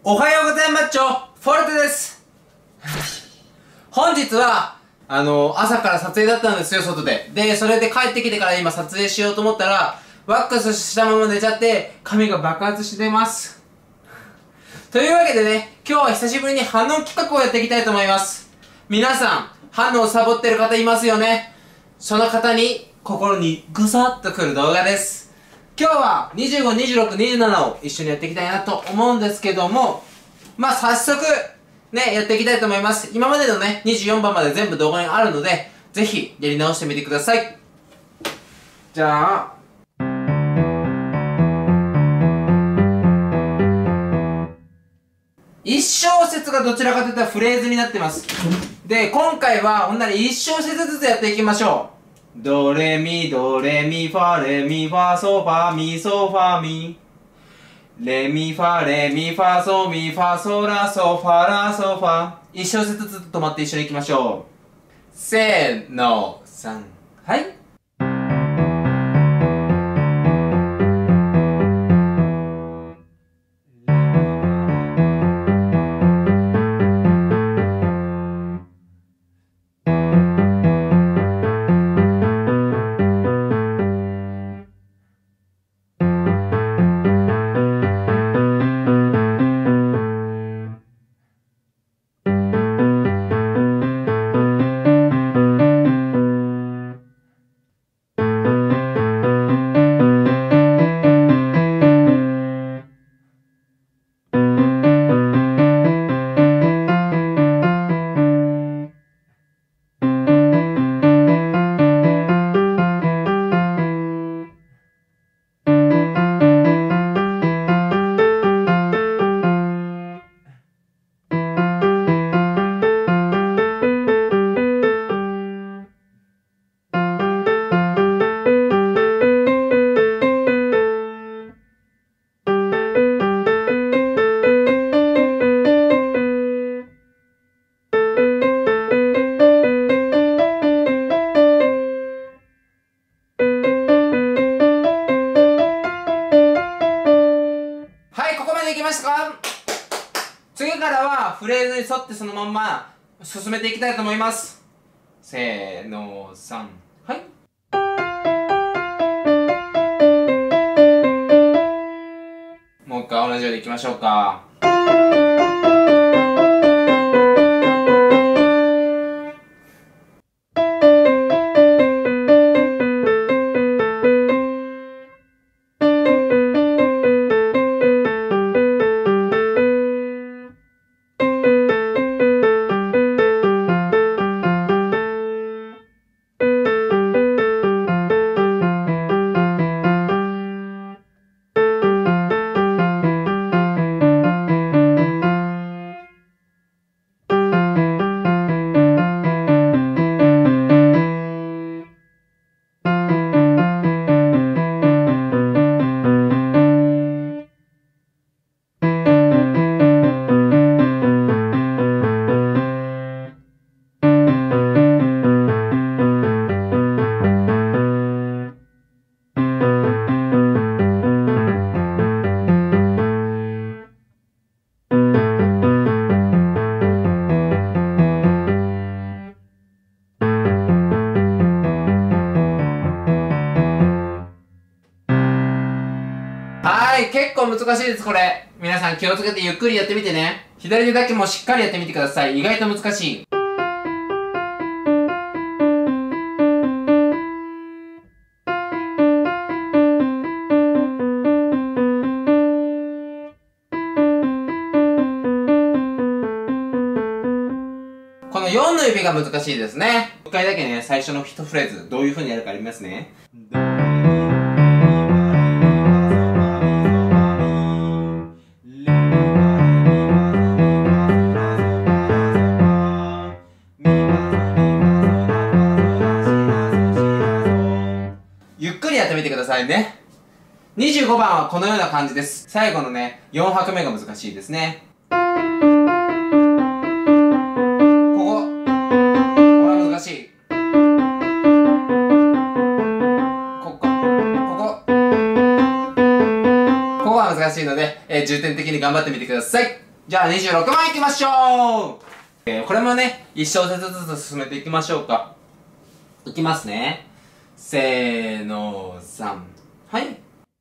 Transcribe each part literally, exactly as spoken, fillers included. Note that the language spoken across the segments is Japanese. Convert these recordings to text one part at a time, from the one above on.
おはようございます。フォルテです。本日は、あの、朝から撮影だったんですよ、外で。で、それで帰ってきてから今撮影しようと思ったら、ワックスしたまま寝ちゃって、髪が爆発してます。というわけでね、今日は久しぶりに反応企画をやっていきたいと思います。皆さん、反応をサボってる方いますよね。その方に、心にぐさっとくる動画です。今日はにじゅうご、にじゅうろく、にじゅうななを一緒にやっていきたいなと思うんですけども、まあ早速、ね、やっていきたいと思います。今までのね、にじゅうよんばんまで全部動画にあるので、ぜひやり直してみてください。じゃあ、一小節がどちらかといったフレーズになってます。で、今回は、ほんなら一小節ずつやっていきましょう。ドレミドレミファレミファソファミソファミレミファレミファソミファソラソファラソファ。一小節ずつ止まって一緒に行きましょう。せーの、さん、はい。できましたか？次からはフレーズに沿ってそのまんま進めていきたいと思います。せーの、さん、はい。もう一回同じようにいきましょうか。はい、結構難しいです、これ。皆さん気をつけてゆっくりやってみてね。左手だけもしっかりやってみてください。意外と難しい。このよんの指が難しいですね。いっかいだけね、最初のいちフレーズ、どういう風にやるかありますね。ゆっくりやってみてくださいね。にじゅうごばんはこのような感じです。最後のね、よん拍目が難しいですね。ここ。これは難しい。ここ。ここ。ここは難しいので、えー、重点的に頑張ってみてください。 じゃあにじゅうろくばんいきましょう。えー、これもね、いち小節ずつ進めていきましょうか。いきますね。せーの、さん。はい。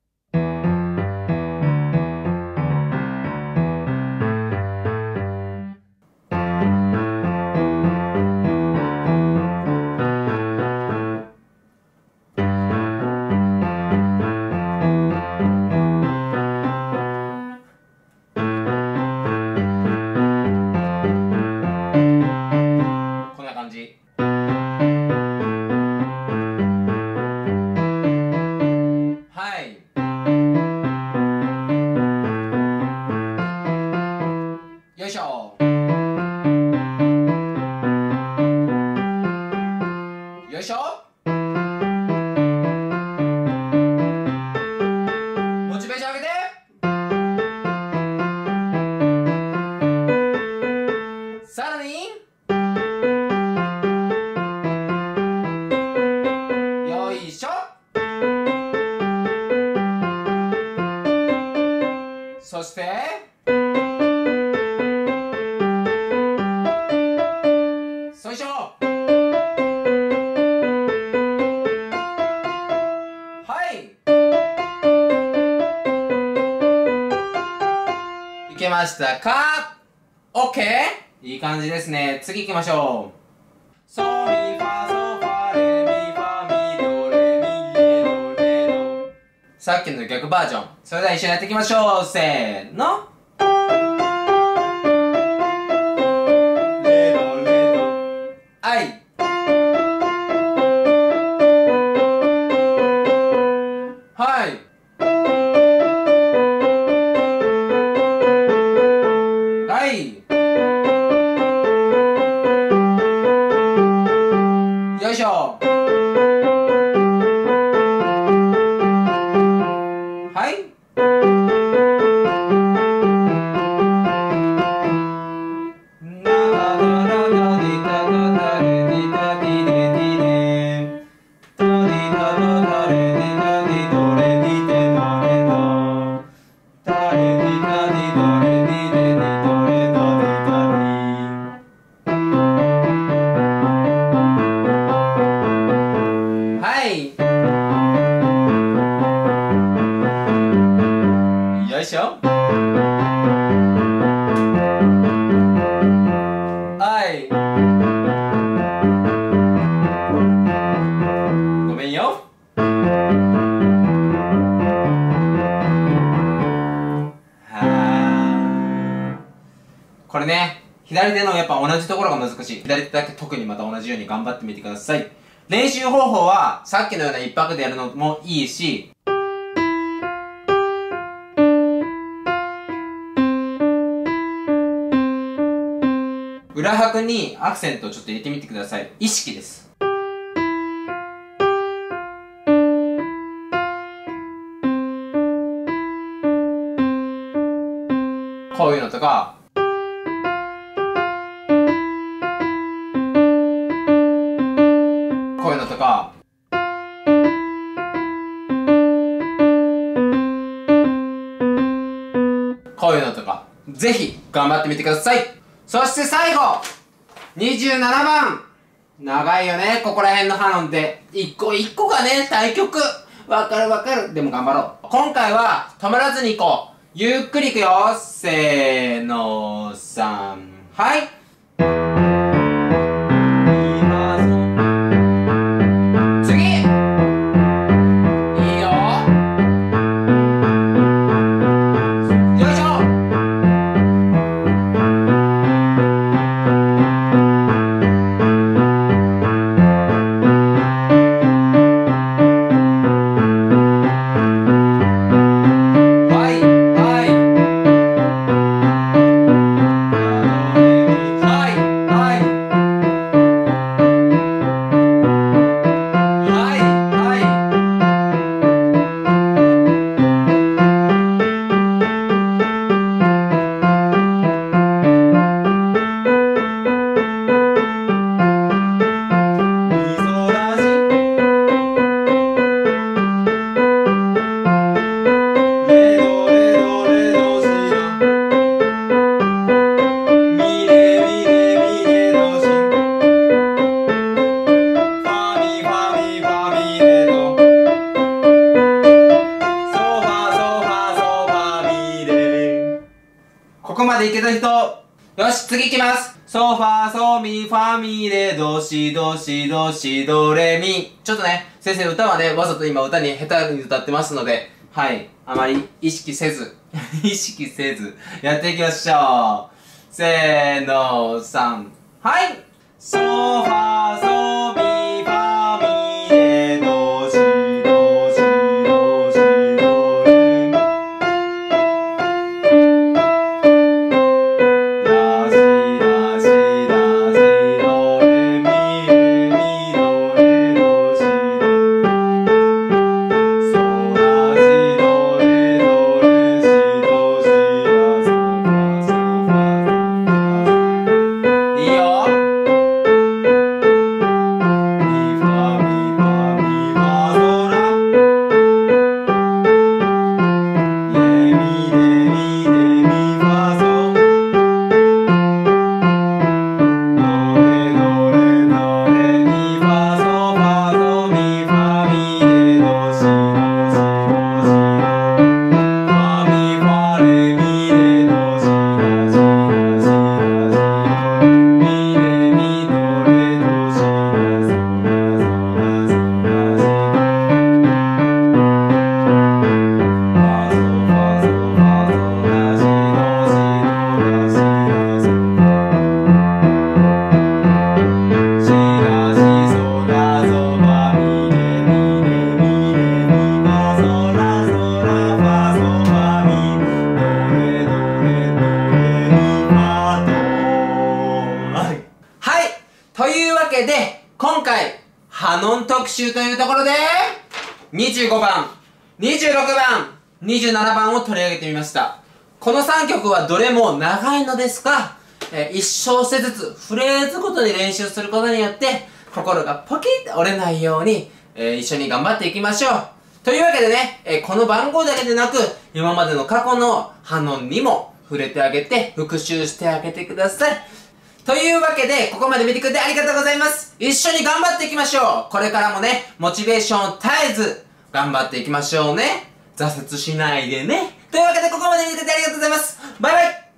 こんな感じ。はい。よいしょ。よいしょ。モチベーション上げて。さらによいしょ。そしてよいしょ。はい、いけましたか？ OK？ いい感じですね。次行きましょう。ソミファソファレミファミドレミレドレド。さっきの逆バージョン。それでは一緒にやっていきましょう。せーの。レドレド。はい。はい。はい。よいしょ。はい。よいしょ。はい。ごめんよ。はー。これね、左手のやっぱ同じところが難しい。左手だけ特にまた同じように頑張ってみてください。練習方法はさっきのような一拍でやるのもいいし、裏拍にアクセントをちょっと入れてみてください。意識です。こういうのとか、こういうのとか、こういうのとか、ぜひ頑張ってみてください。そして最後にじゅうななばん、長いよね、ここら辺のハノンって一個一個がね、対局。わかるわかる。でも頑張ろう。今回は止まらずにいこう。ゆっくりいくよ。せーの、さん、はい。 ここまでいけた人。よし、次いきます。ソファソミファミレドシドシドシドレミ。ちょっとね、先生歌はね、わざと今歌に下手に歌ってますので、はい、あまり意識せず、意識せず、やっていきましょう。せーの、さん。はい。ソファソミファミレドシドシドシドレミ。ラシラシラシドレミレミドレドシド。ソラシドレドレシドシラソファソファ。いいよ。というわけで、今回、ハノン特集というところで、にじゅうごばん、にじゅうろくばん、にじゅうななばんを取り上げてみました。このさんきょくはどれも長いのですが、えー、いち小節ずつ、フレーズごとに練習することによって、心がポキッと折れないように、えー、一緒に頑張っていきましょう。というわけでね、えー、この番号だけでなく、今までの過去のハノンにも触れてあげて、復習してあげてください。というわけで、ここまで見てくれてありがとうございます。一緒に頑張っていきましょう。これからもね、モチベーションを絶えず、頑張っていきましょうね。挫折しないでね。というわけで、ここまで見てくれてありがとうございます。バイバイ。